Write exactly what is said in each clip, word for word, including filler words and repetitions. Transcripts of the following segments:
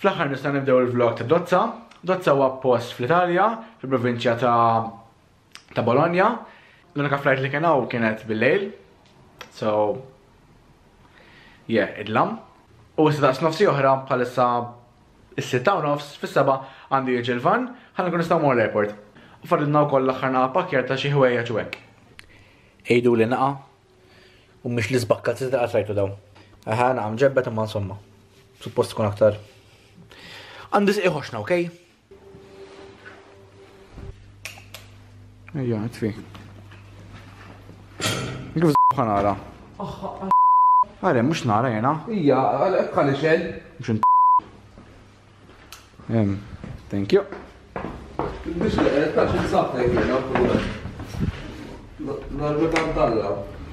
Fl-aħħar nista' nibdew il-vlog ta' Dozza. Dozza huwa post fl-Italja, fil-provinċja ta' ta' Bologna. L-unika flight li kien hawn kienet bil-lejl. So yeah, idlam. U issa daqs nofsi oħra bħalissa is-sitta u nofs fis-seba' għandi jiġi l-van, ħalli nkun nistgħu mmorru l-airport. U fadilna wkoll l-aħħar naqa' pakkjar ta' xi ħwejjeġ u hekk. Ejdu li naqa' u mhix li żbakkat iżda qatt rajtu dawn. Aħa naqam ġebbet imma insomma. Suppost tkun aktar. Għandi sqi ħoxna, okej? Ejja, tfi. Kif żbakka nara? Għare, mhux nara jena. Ija, għalek għalli xel. Mhux int. Em, thank you. Biex taċ il-sabta jgħina, narġu kantalla.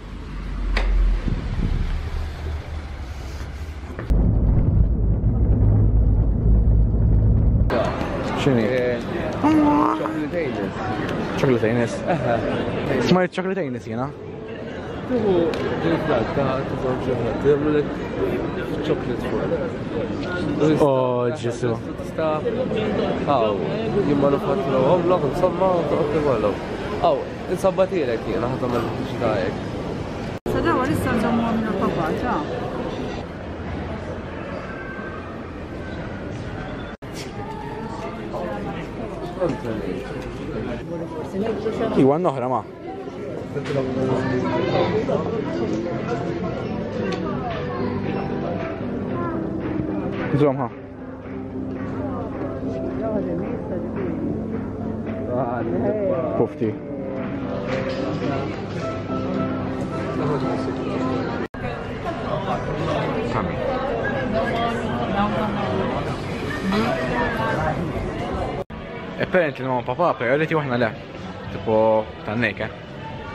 Xini? Chocolateinis. Chocolateinis? Smajt chocolateinis jena? Tuhu il-flag ta' t-tizom ċoħat, jgħamlek chocolate fuq. Oh, ġesu. Tista' għaw, jimmanufatturaw għomlok, insomma, toqti għallu. Għaw, insabbatirek jena, ħatam il-ġdajek. Sadawa lissa nżommu għamina papa, ċa? Iwan noħra ma. Zom ha. Pufti. Kami. Apparently mamma papà priority waħna le. Tipo tannek, eh?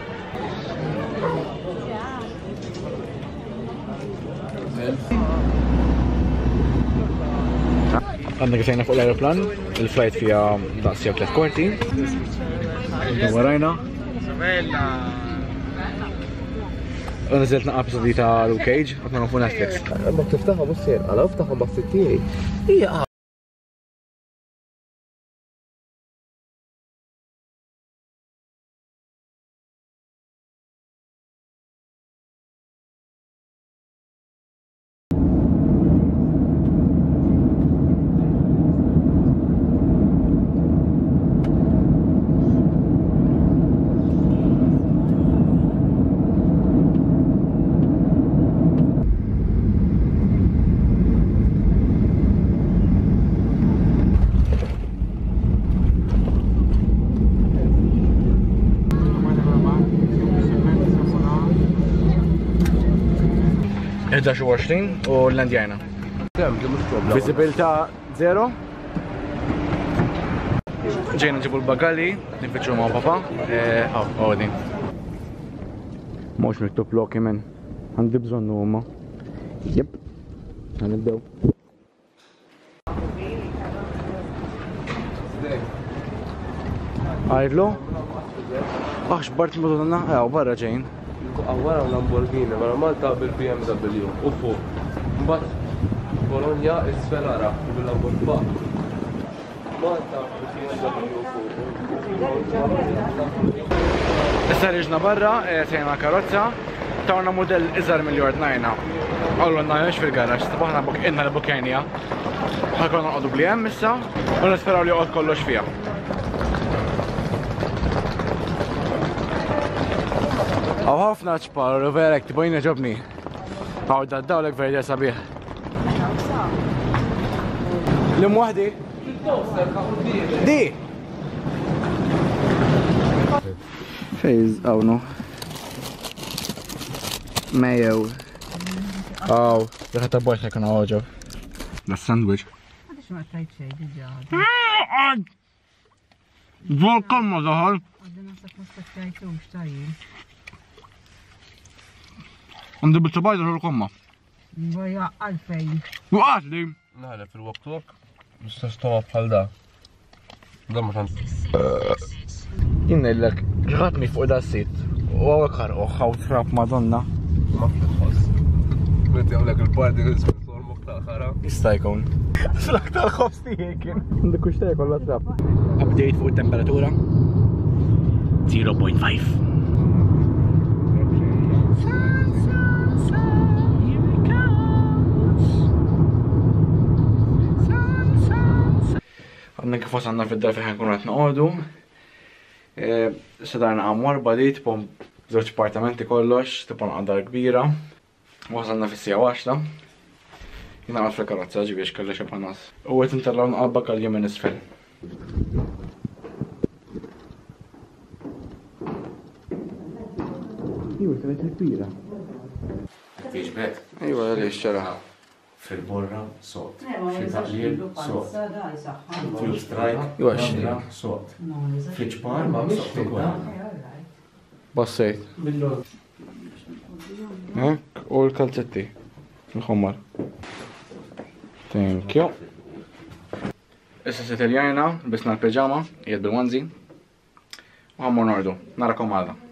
Għandna għisajna fuq l-aeroplan, il-flight fija daqsija tlet kwarti. Warajna. Unniżilt naqqa episodi ta' Luke Cage, għatna fuq Netflix. Ma tiftaħa bussir, għala uftaħa bassittieri. Ija. ħdax u għoxrin u l-landjajna. Visibilta zero. Ġejna ġibu l-bagali, nifittxu ma' papa. Għaw, għawdi. Mux miktub loki men. Għandi bżonnu għumma. Jep. Għanibdew. Għajdlu? Għax bart l-madonna, għaw barra ġejn. Għawara Lamborghini, mara Malta bil-B M W, u fuq. Mbagħad Bologna isfelara bil-Lamborghini. Malta bil-B M W fuq. Issa riġna barra, sejna karozza, tawna model iżar mill-jord najna. Għallu najnax fil-garax, stabaħna inna l-Bukenja. Ħakonna għadu bli hemm issa, u nisperaw li għod kollox fija. Għaw ħafna ċpar, u verek, tibojna ġobni. Għaw daddawlek verja sabiħ. Lim wahdi? Di! Fejz, għawnu. Mayo. Għaw, jħata bojt ħekna għoġob. La sandwich. Għadix ma tajt xej, diġa. Dwar komma daħal. Għadina sa' kosta tajtu, xtajin. Għandi bil-ċabajda xo l-komma. Għajja għalfejn. Waqat li! Naħle fil-waqtok, nistax tawa bħal da. Da ma tant. Jinna l-lek, ġratni fuq da s-sit. U għawek ħarqoħ, għaw trap madonna. Ma fl-tħoss. Għet jgħamlek il-parti għizbet l-għor muqta. ħara. Jista' jkun. Fl-aktar ħobs tiegħek kien. Għandek kuxtej kollha trab. Update fuq it-temperatura. zero point five. Għandna kif wasalna fid-dar fejn ħankunu qed noqogħdu. Sadarna għam warba di tipom żewġ appartamenti kollox, tipom għandar kbira. Wasalna fis-sija għaxra. Jina għad fil-karozza ġibiex kalli xepanas. U għet interlaw nqabba kal jemen isfel. Iwa, kħalet il-kbira. Fiex bet. Iwa, għalli xċara. Fil-borra, sot. Fil-taqlil, sot. Fil-strajk, Iwa, xċara. sot. Fil-ċpar, sot. Bassejt. U l-kalzetti. Il-ħommar. Thank you. Issa se teljajna, bisna l-pijama, jed bil-wanzi. U għammur nordu. Narakom għada.